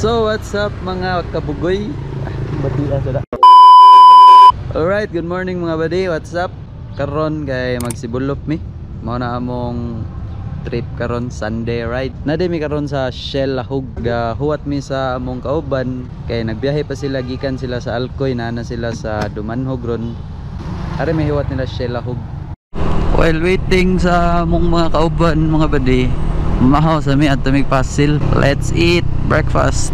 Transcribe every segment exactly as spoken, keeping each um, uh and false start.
So what's up mga kabugoy? Batiya sada. Alright, good morning mga buddy. What's up? Karon kay magsibulop mi. Mao na among trip karon Sunday ride. Nade mi karon sa Shell Lahug. Huwat mi sa among kauban kay nagbiyahe pa sila gikan sila sa Alcoy na na sila sa Dumanhog ron. Are may hiwat nila Shell Lahug. While waiting sa among mga kauban mga buddy, mahaw sa mi at tumig pasil. Let's eat breakfast.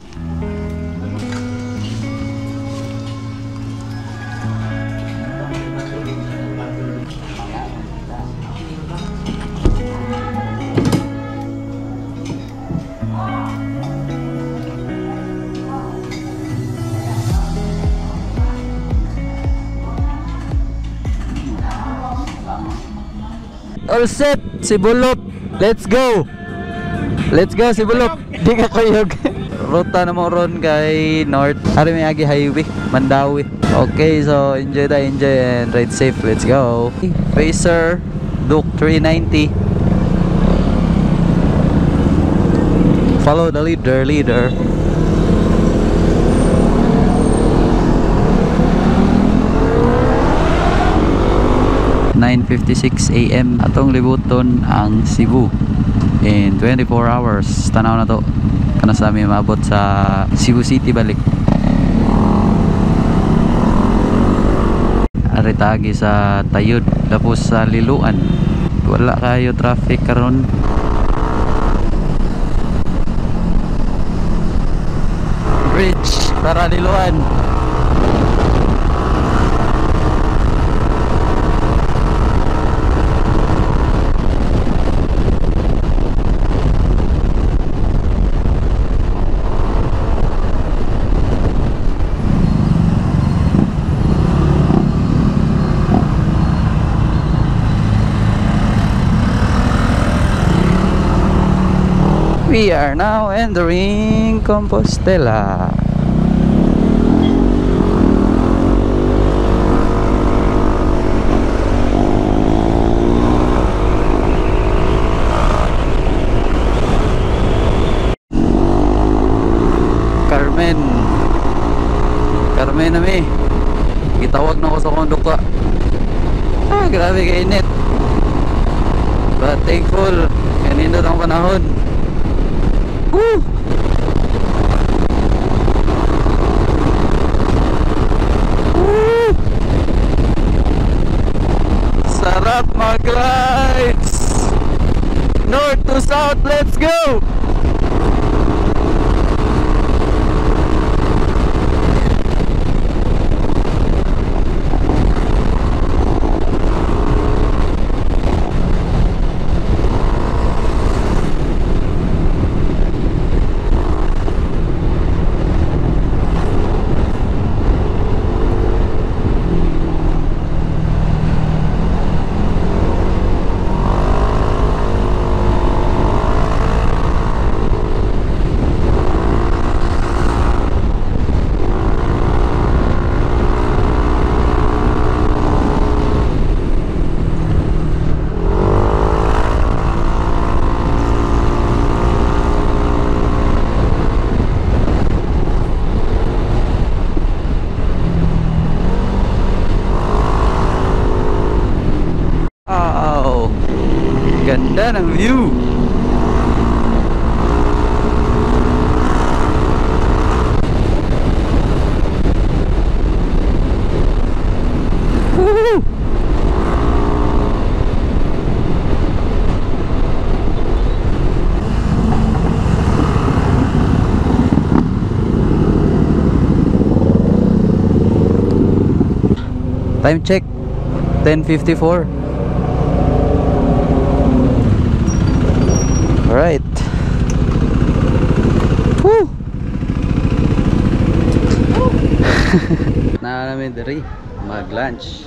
All set, Sibulop. Let's go. Let's go Sibulop. Di ka kuyog. Ruta na mo ron kay North Arimiyagi Highway, Mandawi. Okay, so enjoy tayo, enjoy and ride safe. Let's go. Pacer Duke three ninety. Follow the leader, leader. nine fifty-six A M atong libuton ang Cebu in twenty-four hours. Tanaw na to kana sa amin maabot sa Cebu City balik. Aritagi sa Tayud tapos sa Liluan. Wala kayo traffic karon. Bridge para Liluan. We are now entering Compostela. Carmen. Carmen na mi. Gitawag na ako sa konduka. Ah, grabe ka init. But thankful. Kanindot ang panahon. Woo! Woo! Sarap mag-rides! North to south, let's go! Ganda ng view. Woo! Time check ten fifty-four. Alright. Woo! Na namin diri mag-lunch.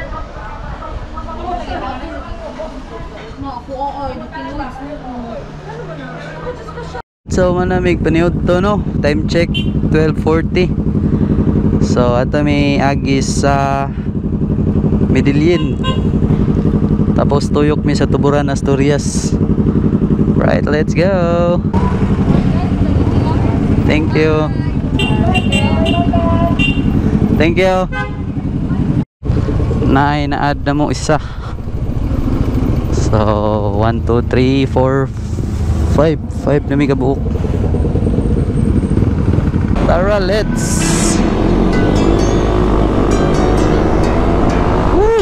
So manamig paniud to no. Time check twelve forty. So ato may agis sa Medellin. Tapos tuyok mi sa Tuburan, Asturias. Right, let's go. Thank Thank you. Thank you. Na ina-add na mo isa. So, one, two, three, four, five. five na may kabuok. Tara, let's. Woo!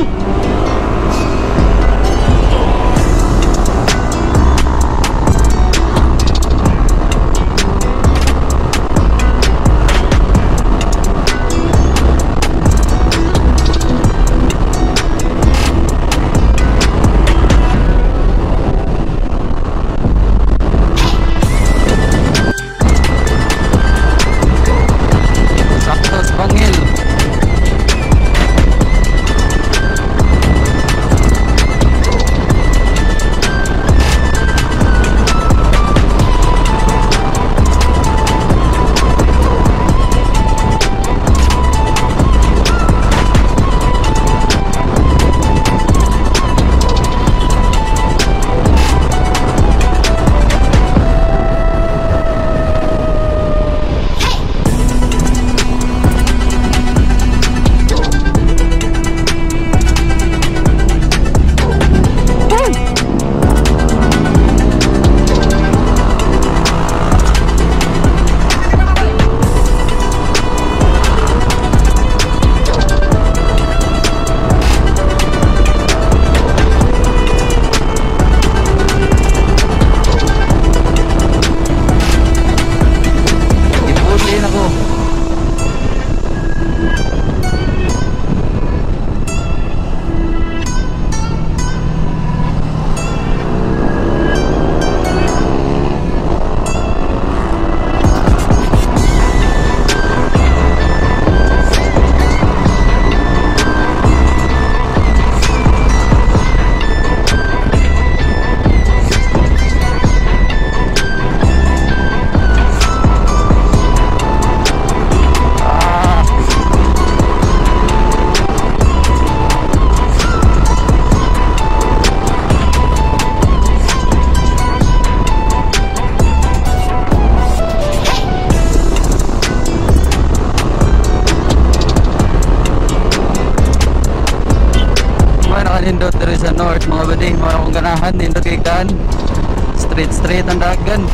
Nindot dari sa north mga badi, mga akong ganahan nindot kay kan straight straight ang dagan,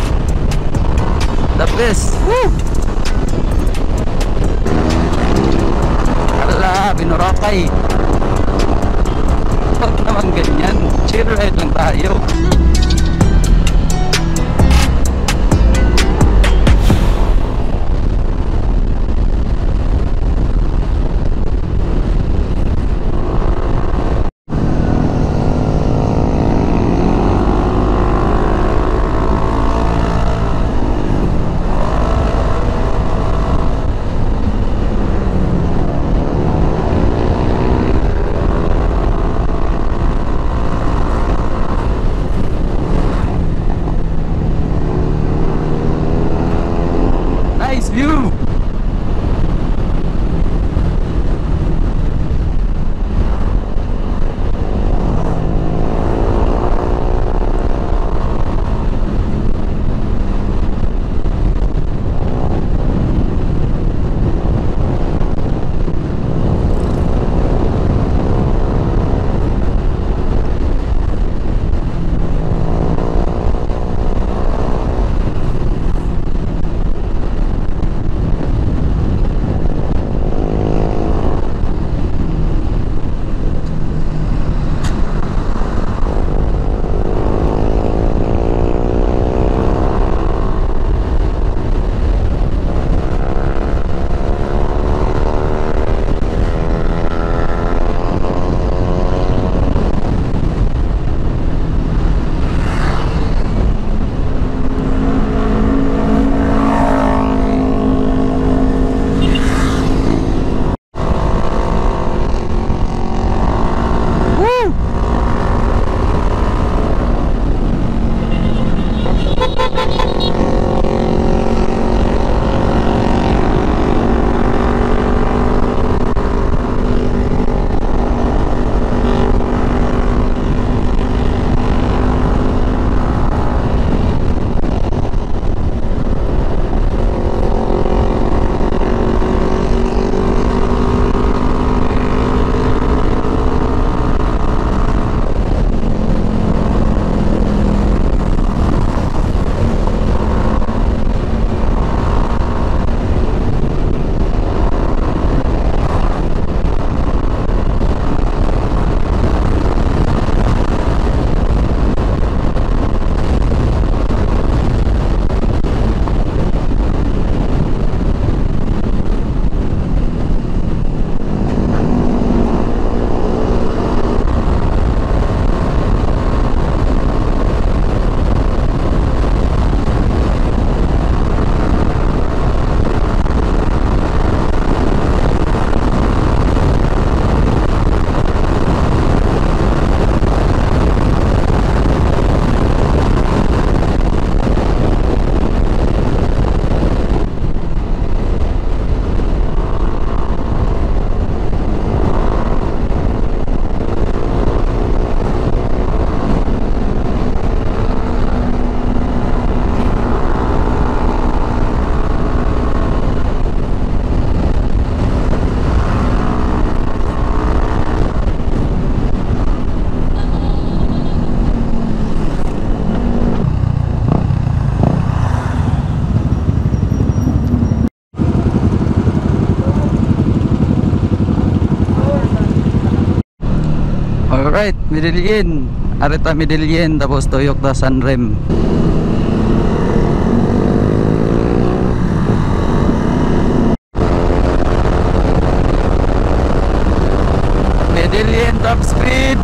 the best. Woo! Ala, binurakay. Huwag naman ganyan, chill ride lang tayo. Alright, Medellin. Areta Medellin, tapos tuyok ta Sanrem. Medellin top speed.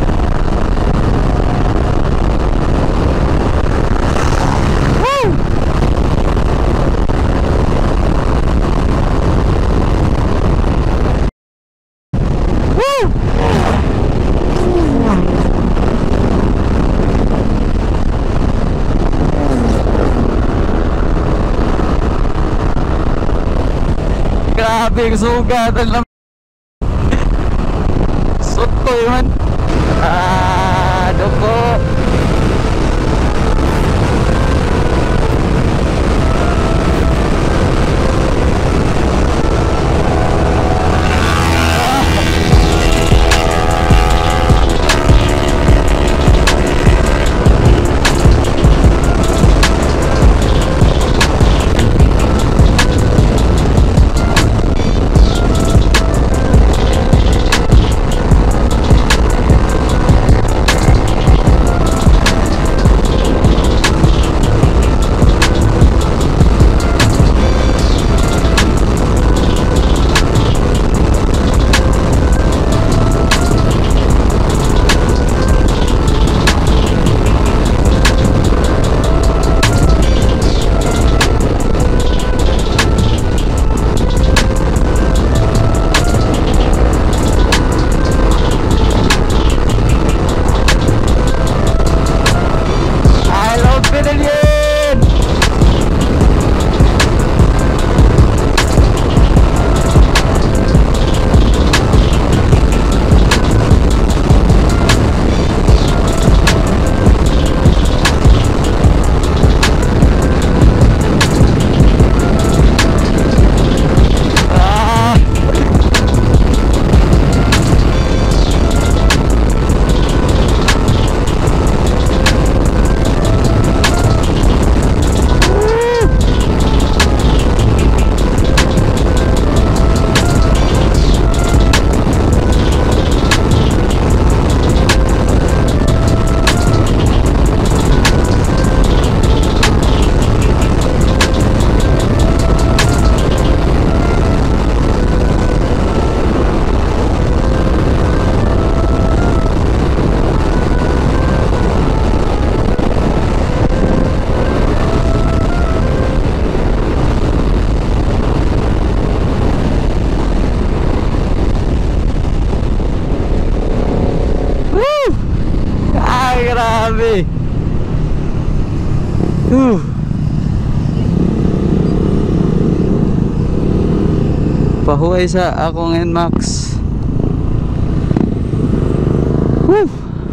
Woo! Woo! Grabe ang sugatan lang. Sotoy man. Ah, doko. Grabe. Uh. Pahuway sa akong N MAX. Woo.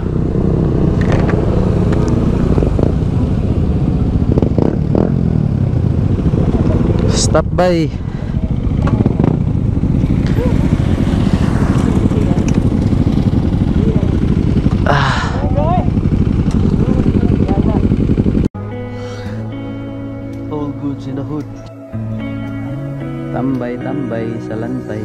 Stop by. In the hood. Tambay-tambay sa lantay.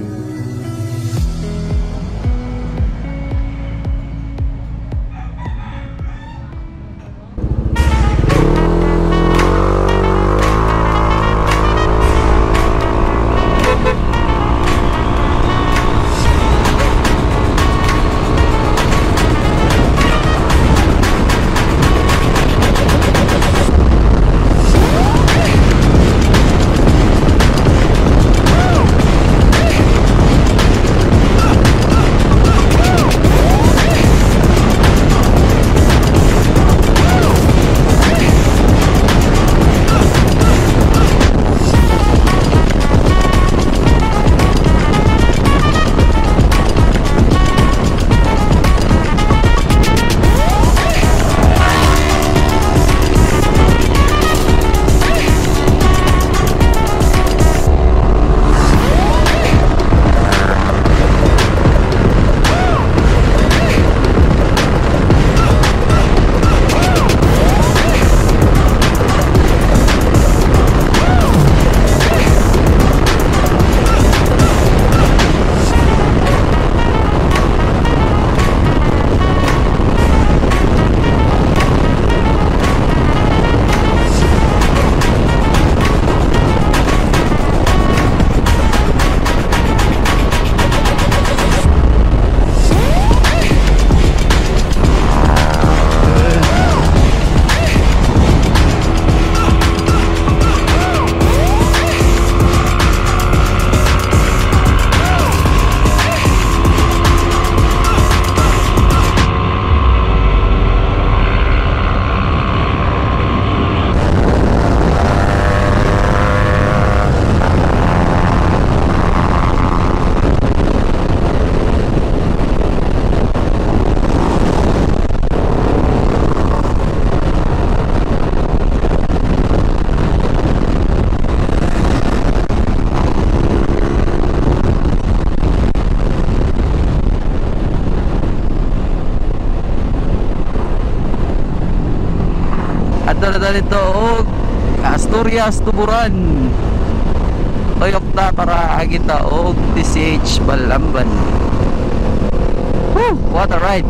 Asturias Tuburan. Toyota para agita og T C H Balamban. Woo, what a ride.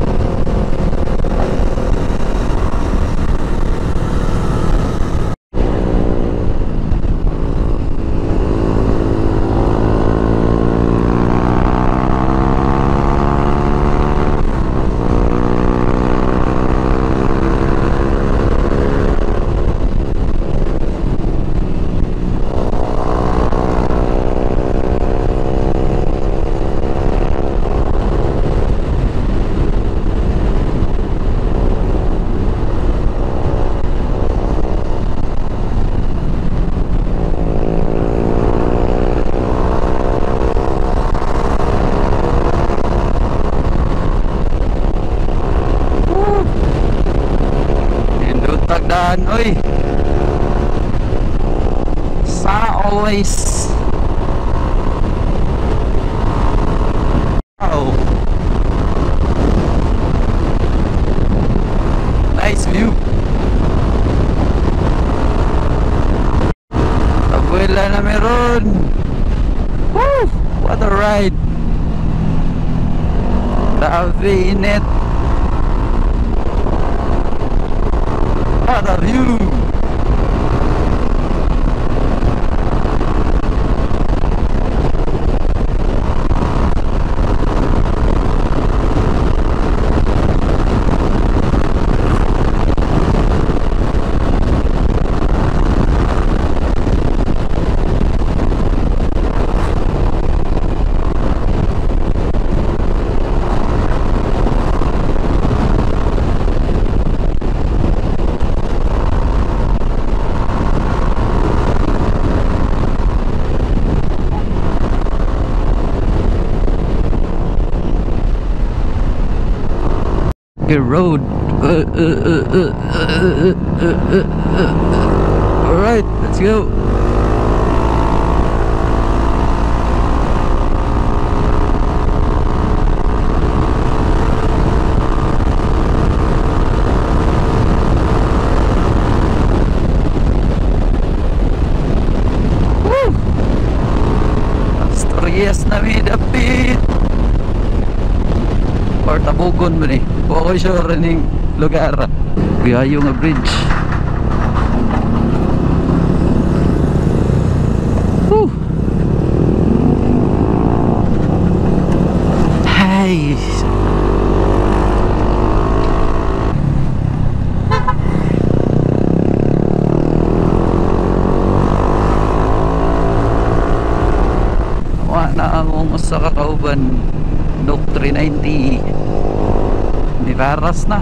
Tagdaan, oy. Sa always. Wow. Nice view. Abuela na meron. Woo! What a ride. Grabe init. What a view! Road. Uh, uh, uh, uh, uh, uh, uh, uh. All right, let's go. Woo! Asturias na midapit. Or Tabugon mo ni. Huwag ko sure rin lugar. Biyayo nga bridge. Woo! Hey! Wala akong sa kakauban. Nook three ninety. Nivaras na.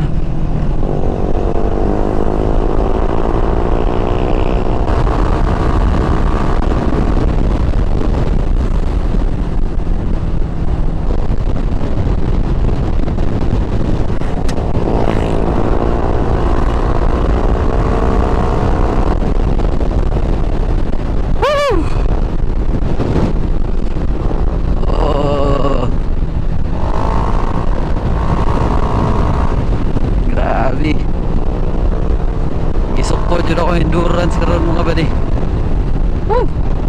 Endurance karon mga badi. Woo!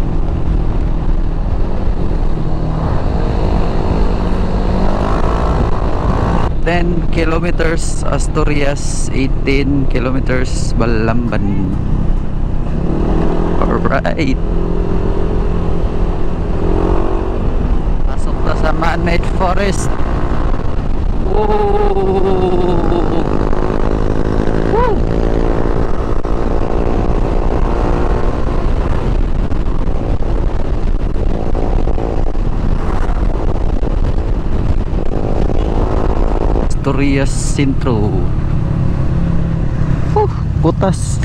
ten kilometers Asturias, eighteen kilometers Balamban. Alright. Pasok na sa man-made forest. Whoa! Woo! Asturias Centro. Uh, putas.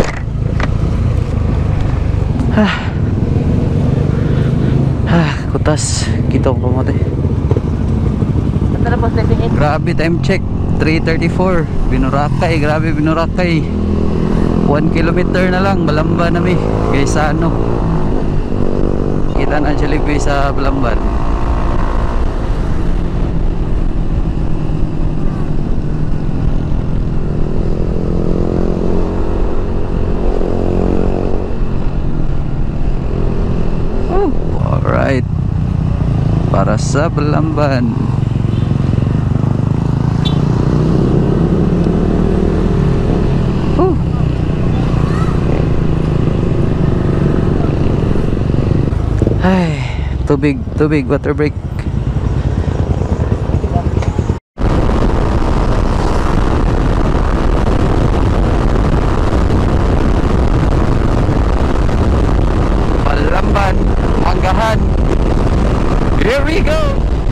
Ah. Ah, kutas. Kita ko mo tayo. Grabe time check. three thirty-four. Binurakay, grabe Binurakay. one kilometer na lang Balamba na mi. Kaysa ano. Kita na Jollibee sa Balamban. para sa Balamban. Oh. Ay, tubig, tubig, water break. Balamban, Anggahan. Here we go.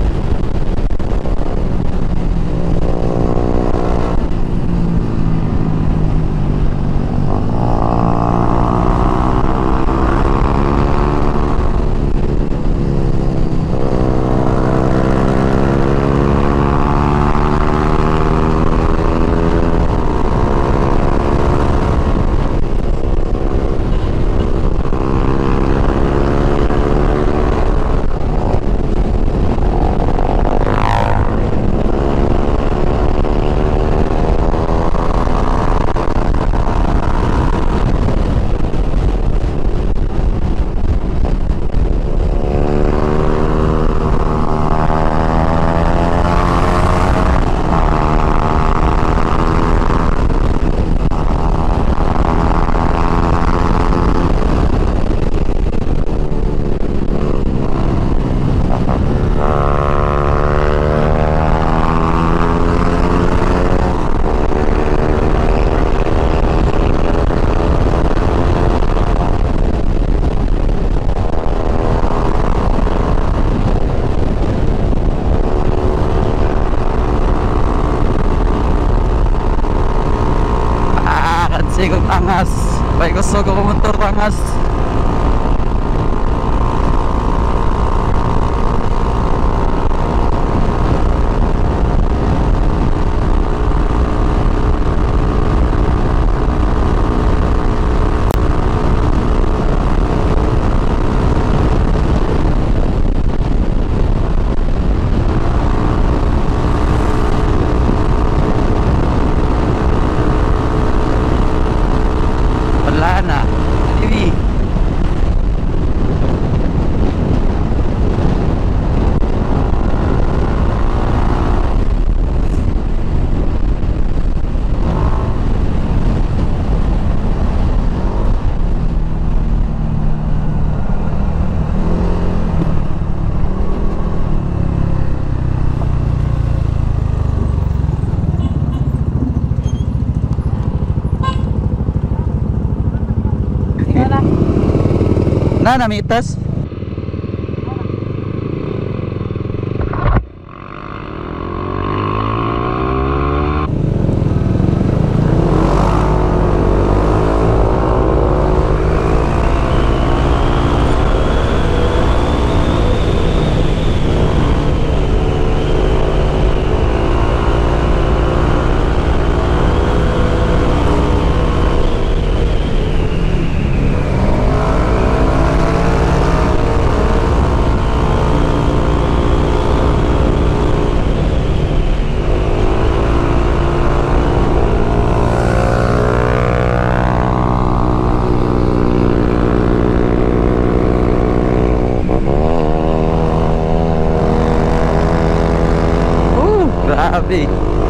Sigog angas. Bay gusto ko kumuntor angas. Wala na. T V. Na namitas. Grabe.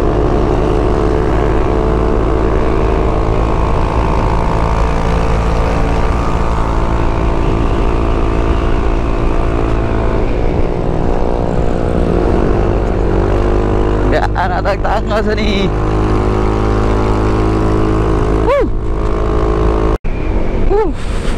Ya, anak tangga sini. Woo. Woo.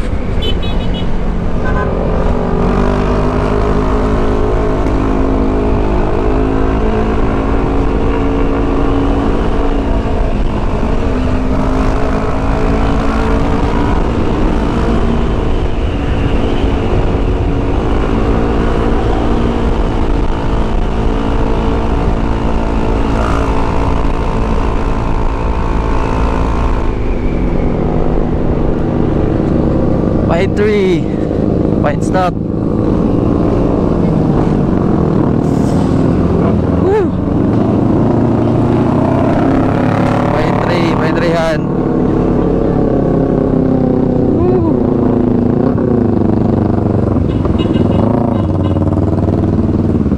Point three. Point stop. Woo. Point three. Point three han. Woo.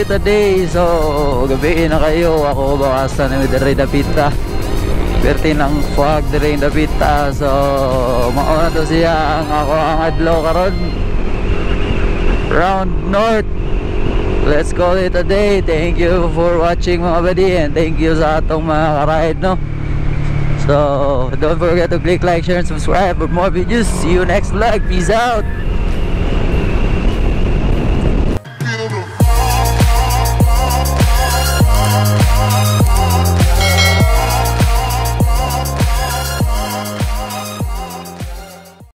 it a day. So gabi na kayo, ako bakasan na midari dapita. Perti ng fog diri dapita. So mauna to siya ang ako ang adlaw karon. Round north. Let's call it a day. Thank you for watching mga buddy, and thank you sa atong mga karide, no. So don't forget to click like, share, and subscribe for more videos. See you next vlog. Peace out.